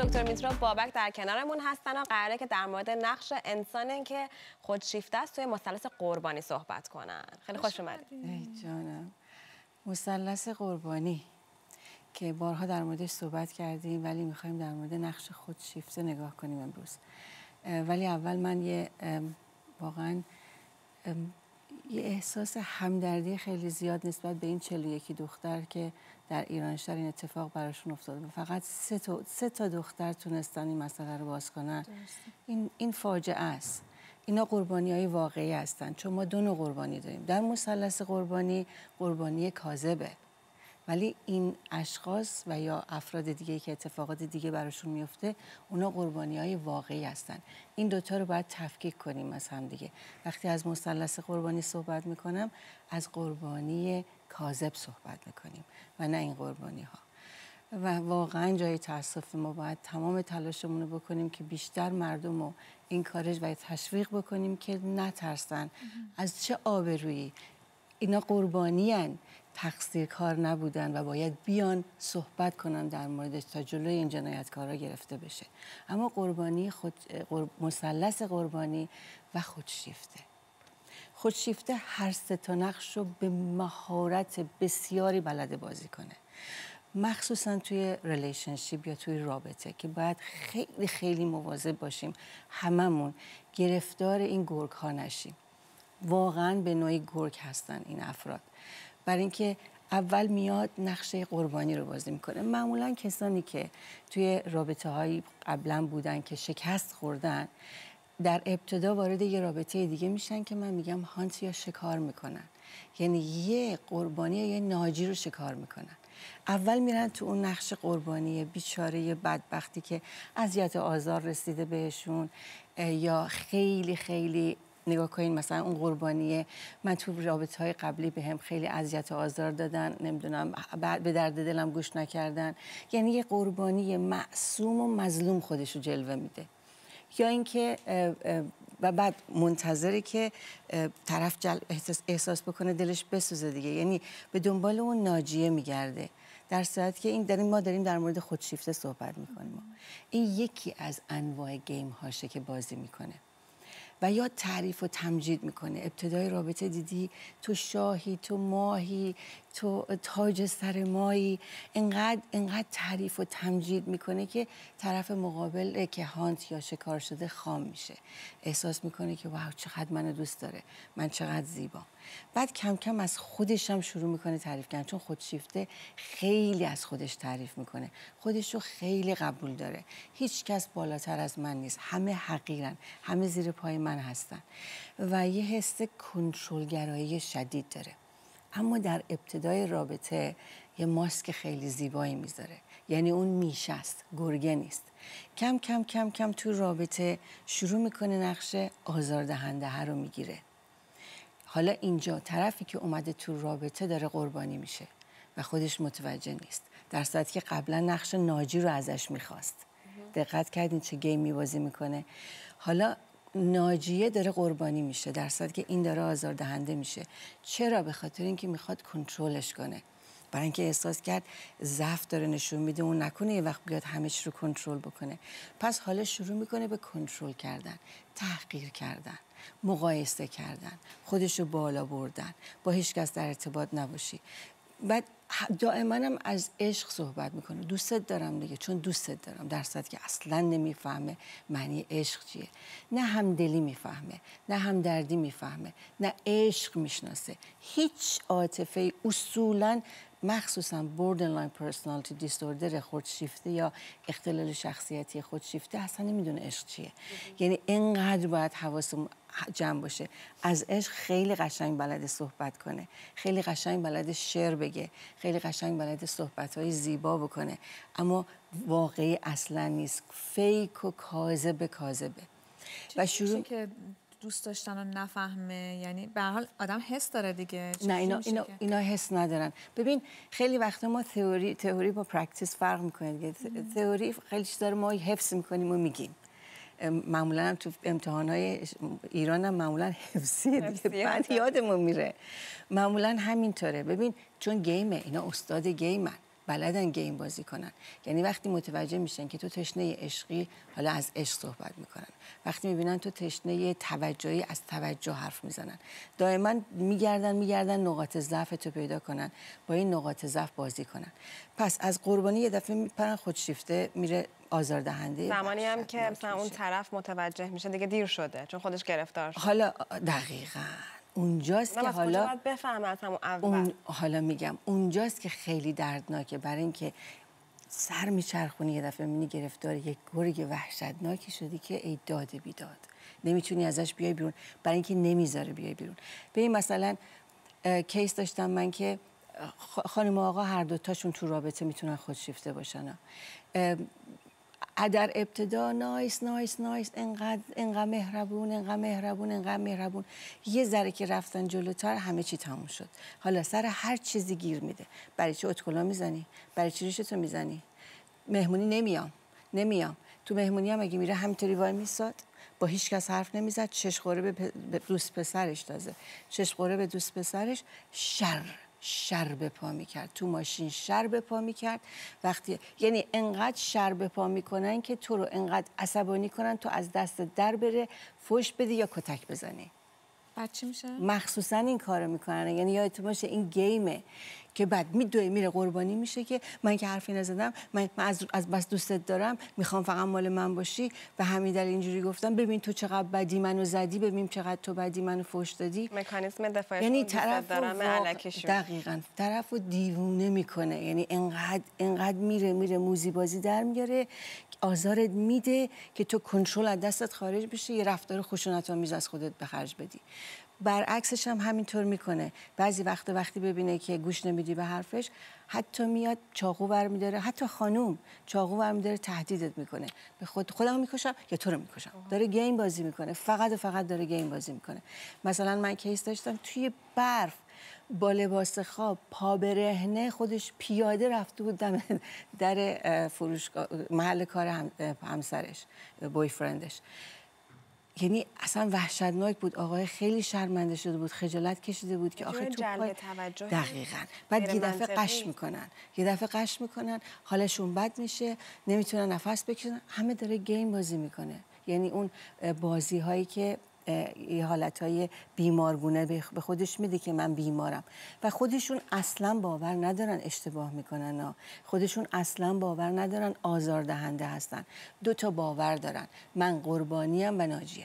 دکتر میترا بابک در کنارمون هستن و قراره که در مورد نقش انسانی که خودشیفته است توی مثلث قربانی صحبت کنن. خیلی خوش اومدید. ای جانم. مثلث قربانی که بارها در موردش صحبت کردیم ولی میخوایم در مورد نقش خودشیفته نگاه کنیم امروز. ولی اول من واقعا یه احساس همدردی خیلی زیاد نسبت به این 41 دختر که در ایران شهر این اتفاق براشون افتاده و فقط سه تا دختر تونستن این مسئله رو باز کنن. این فاجعه است. اینا قربانی‌های واقعی هستن، چون ما دو نوع قربانی داریم. در مثلث قربانی کاذبه، ولی این اشخاص و یا افراد دیگه که اتفاقات دیگه براشون میفته اونا قربانی‌های واقعی هستن. این دوتا رو باید تفکیک کنیم از هم دیگه. وقتی از مثلث قربانی صحبت میکنم از قربانی کاذب صحبت میکنیم و نه این قربانی ها. و واقعا جای تأسف ما باید تمام تلاشمون رو بکنیم که بیشتر مردم رو این کارش و تشویق بکنیم که نترسن. از چه آبرویی؟ اینا قربانیان، تقصیر کار نبودن و باید بیان صحبت کنن در موردش تا جلوی این جنایتکارا گرفته بشه. اما قربانی مثلث قربانی و خودشیفته هر سه تا نقش رو به مهارت بسیاری بلده بازی کنه، مخصوصا توی ریلیشنشیپ یا توی رابطه که باید خیلی خیلی مواظب باشیم هممون گرفتار این گرگ ها نشیم. واقعا به نوعی گرگ هستن این افراد، برای اینکه اول میاد نقشه قربانی رو بازی میکنه. معمولا کسانی که توی رابطه هایی قبلا بودن که شکست خوردن در ابتدا وارد یه رابطه دیگه میشن که من میگم هانت یا شکار میکنن، یعنی یه قربانی یا یه ناجی رو شکار میکنن. اول میرن تو اون نقش قربانی بیچاره بدبختی که اذیت و آزار رسیده بهشون، یا خیلی خیلی نگاه کنین مثلا اون قربانیه من تو رابطه‌های قبلی بهم خیلی اذیت و آزار دادن، نمیدونم به درد دلم گوش نکردن، یعنی یه قربانی معصوم و مظلوم خودشو جلوه میده. یا اینکه و بعد منتظره که طرف احساس بکنه دلش بسوزه دیگه، یعنی به دنبال اون ناجیه میگرده، در صورتی که ما داریم در مورد خودشیفته صحبت میکنیم. این یکی از انواع گیم هاشه که بازی میکنه و یا تعریف و تمجید میکنه. ابتدای رابطه دیدی تو شاهی، تو ماهی، تو تاج سر مایی، اینقدر تعریف و تمجید میکنه که طرف مقابل که هانت یا شکار شده خام میشه، احساس میکنه که واو چقدر منو دوست داره، من چقدر زیبام. بعد کم کم از خودش هم شروع میکنه تعریف کردن، چون خودشیفته خیلی از خودش تعریف میکنه، خودش رو خیلی قبول داره، هیچ کس بالاتر از من نیست، همه حقیرن، همه زیر پای من هستن و یه حس کنترلگرایی شدید داره. اما در ابتدای رابطه یه ماسک خیلی زیبایی میذاره، یعنی اون میشه است، گرگه نیست. کم کم کم کم تو رابطه شروع میکنه نقش آزاردهنده رو میگیره. حالا اینجا طرفی که اومده تو رابطه داره قربانی میشه و خودش متوجه نیست، در صورتی که قبلا نقش ناجی رو ازش میخواست. دقت کردین چه گیمی بازی میکنه؟ حالا ناجیه داره قربانی میشه در صورتی که این داره آزاردهنده میشه. چرا؟ به خاطر اینکه میخواد کنترلش کنه، برای اینکه احساس کرد ضعف داره نشون میده، اون نکنه یه وقت بیاد همه چی رو کنترل بکنه. پس حالا شروع میکنه به کنترل کردن، تحقیر کردن، مقایسه کردن، خودش رو بالا بردن، با هیچ کس در ارتباط نباشی. بعد دائما هم از عشق صحبت میکنه، دوستت دارم دیگه، چون دوستت دارم، در صورتی که اصلا نمیفهمه معنی عشق چیه. نه همدلی میفهمه، نه همدردی میفهمه، نه عشق میشناسه، هیچ عاطفه. اصولا مخصوصا borderline personality disorder خودشیفته یا اختلال شخصیتی خودشیفته اصلا نمیدونه عشق چیه. یعنی اینقدر باید حواسمون جمع باشه. از عشق خیلی قشنگ بلده صحبت کنه، خیلی قشنگ بلده شعر بگه، خیلی قشنگ بلده صحبت‌های زیبا بکنه، اما واقعی اصلا نیست، فیک و کاذبه. و شروع که دوست داشتن و نفهمه، یعنی به هر حال آدم حس داره دیگه. نه اینا حس ندارن. ببین خیلی وقتا ما تئوری با پرکتیس فرق میکنه دیگه. تئوری خیلی چیزا رو ما حفظ میکنیم و میگیم، معمولا هم تو امتحانات ایران هم معمولا حفظیه دیگه، بعد یادمون میره. معمولا همینطوره. ببین چون گیمه، اینا استاد گیمن، بلدن گیم بازی کنن. یعنی وقتی متوجه میشن که تو تشنه عشقی، حالا از عشق صحبت میکنن. وقتی میبینن تو تشنه توجهی، از توجه حرف میزنن. دائما میگردن نقاط ضعف تو پیدا کنن، با این نقاط ضعف بازی کنن. پس از قربانی یه دفعه میپرن خودشیفته، میره آزاردهنده. زمانی هم که مثلا اون طرف متوجه میشه دیگه دیر شده، چون خودش گرفتار شد. حالا دقیقاً اونجاست که حالا باید بفهمه از همون اول. حالا میگم اونجاست که خیلی دردناکه، برای اینکه سر میچرخونی یه دفعه میبینی گرفتار یک گرگ وحشتناکی شدی که ای داد بیداد، نمیتونی ازش بیای بیرون، برای اینکه نمیذاره بیای بیرون. ببین مثلا کیس داشتم من که خانم و آقا هر دوتاشون تو رابطه میتونن خودشیفته باشن. در ابتدا نایس انقدر مهربون، یه ذره که رفتن جلوتر همه چی تموم شد. حالا سر هر چیزی گیر میده. برای چی اتکلا میزنی؟ برای چی ریشتو میزنی؟ مهمونی نمیام. تو مهمونی هم اگه میره همینطوری وای میساد، با هیچ کس حرف نمیزد، چش قوره به دوست پسرش، شر به پا میکرد، تو ماشین شر به پا میکرد. وقتی یعنی انقدر شر به پا میکنن که تو رو انقدر عصبانی کنن تو از دست در بره، فوش بدی یا کتک بزنی. بعد چی میشه؟ مخصوصا این کارو میکنن. یعنی یادتون باشه این گیمه که بعد میره قربانی میشه که من که حرفی نزدم، من از بس دوستت دارم، میخوام فقط مال من باشی، و همین دلیل اینجوری گفتم ببین تو چقدر بدی منو زدی، ببین چقدر تو بدی منو فوش دادی. مکانیزم دفاعی. یعنی دقیقاً طرفو دیوونه میکنه. یعنی انقدر میره موزی بازی در میاره، آزارت میده که تو کنترل از دستت خارج بشه، یه رفتار خشونت‌آمیز از خودت به خرج بدی. برعکسش هم همینطور میکنه. بعضی وقتی ببینه که گوش نمیدی به حرفش، حتی میاد چاقو برمی‌داره، حتی خانوم چاقو برمی‌داره تهدیدت میکنه، به خودم میکشم یا تو رو میکشم. داره گیم بازی میکنه، فقط داره گیم بازی میکنه. مثلا من کیس داشتم توی برف با لباس خواب، پا برهنه، خودش پیاده رفته بود دم در فروشگاه، محل کار همسرش، بویفرندش. یعنی اصلا وحشتناک بود. آقای خیلی شرمنده شده بود، خجالت کشیده بود که آخه تو پای توجه. دقیقاً. بعد یه دفعه قش میکنن، حالشون بد میشه، نمیتونن نفس بکشن، همه داره گیم بازی میکنه. یعنی اون بازی هایی که یه حالتهای بیمارگونه به خودش میده که من بیمارم، و خودشون اصلا باور ندارن اشتباه میکنن، خودشون اصلا باور ندارن آزاردهنده هستن. 2 تا باور دارن، من قربانیم و ناجیم.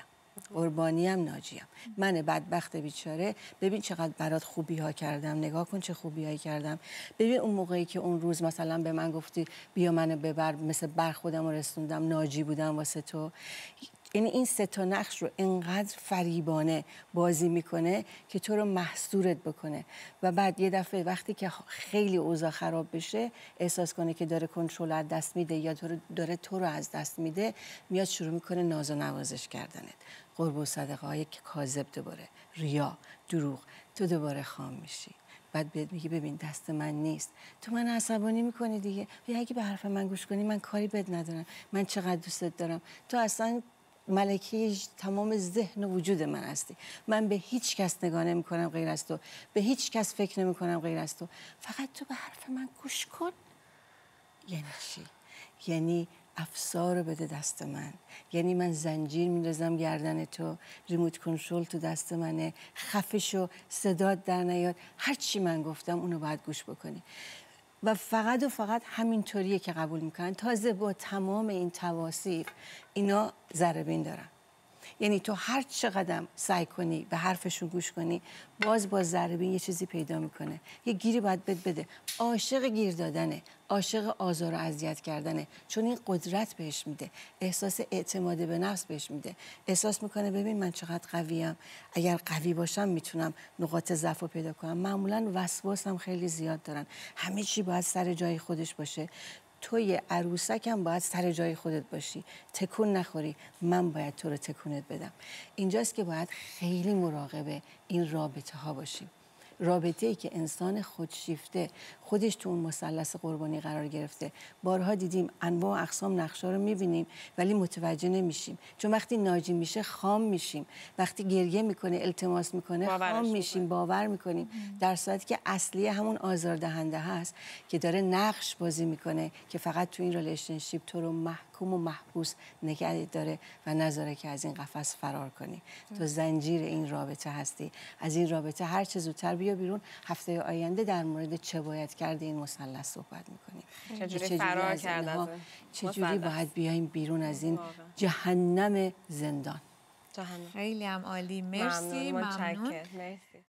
من بدبخت بیچاره، ببین چقدر برات خوبی ها کردم، نگاه کن چه خوبی هایی کردم. ببین اون موقعی که اون روز مثلا به من گفتی بیا منو ببر، مثل بر خودم رو رسوندم، ناجی بودم واسه تو. یعنی این 3 تا نقش رو انقدر فریبانه بازی میکنه که تو رو محصورت بکنه، و بعد یه دفعه وقتی که خیلی اوضاع خراب بشه، احساس کنه که داره کنترل از دست میده یا داره تو رو از دست میده، میاد شروع میکنه ناز و نوازش کردنت، قرب و صدقه های کاذب، دوباره ریا، دروغ، تو دوباره خام میشی. بعد بهت میگه ببین دست من نیست، تو من عصبانی میکنی دیگه، یا اگه به حرف من گوش کنی من کاری بد ندارم، من چقدر دوستت دارم، تو اصلا ملکه تمام ذهن و وجود من هستی، من به هیچ کس نگاه نمی کنم غیر از تو، به هیچ کس فکر نمی کنم غیر از تو، فقط تو به حرف من گوش کن. یعنی چی؟ یعنی افسار رو بده دست من، یعنی من زنجیر می‌ریزم گردن تو، ریموت کنترل تو دست منه، خفه شو، صدات در نیاد، هر چی من گفتم اونو باید گوش بکنی. و فقط همینطوریه که قبول میکنن. تازه با تمام این توصیف اینا ذره بین دارن. یعنی تو هر چقدر سعی کنی به حرفشون گوش کنی، باز ذره بین یه چیزی پیدا میکنه، یه گیری باید بده. عاشق گیر دادنه، عاشق آزار و اذیت کردنه، چون این قدرت بهش میده، احساس اعتماد به نفس بهش میده، احساس میکنه ببین من چقدر قویم، اگر قوی باشم میتونم نقاط ضعف رو پیدا کنم. معمولا وسواسم خیلی زیاد دارن، همه چی باید سر جای خودش باشه. توی عروسکم باید سر جای خودت باشی، تکون نخوری، من باید تو رو تکونت بدم. اینجاست که باید خیلی مراقب این رابطه ها باشیم. رابطه‌ای که انسان خودشیفته خودش تو اون مثلث قربانی قرار گرفته. بارها دیدیم انواع و اقسام نقشا رو می‌بینیم ولی متوجه نمیشیم، چون وقتی ناجی میشه خام میشیم، وقتی گریه میکنه التماس میکنه خام میشیم، باور میکنیم، در صورتی که اصلی همون آزاردهنده هست که داره نقش بازی میکنه که فقط تو این ریلیشنشیپ تو رو محکوم و محبوس نگه داره و نذاره که از این قفس فرار کنی. تو زنجیر این رابطه هستی. از این رابطه هر چه زودتر بیا بیرون. هفته آینده در مورد چه باید کرد این مثلث صحبت میکنیم. چجوری فرار کرد، چجوری باید بیایم بیرون از این جهنم زندان. خیلی هم عالی. مرسی. ممنون. مرسی.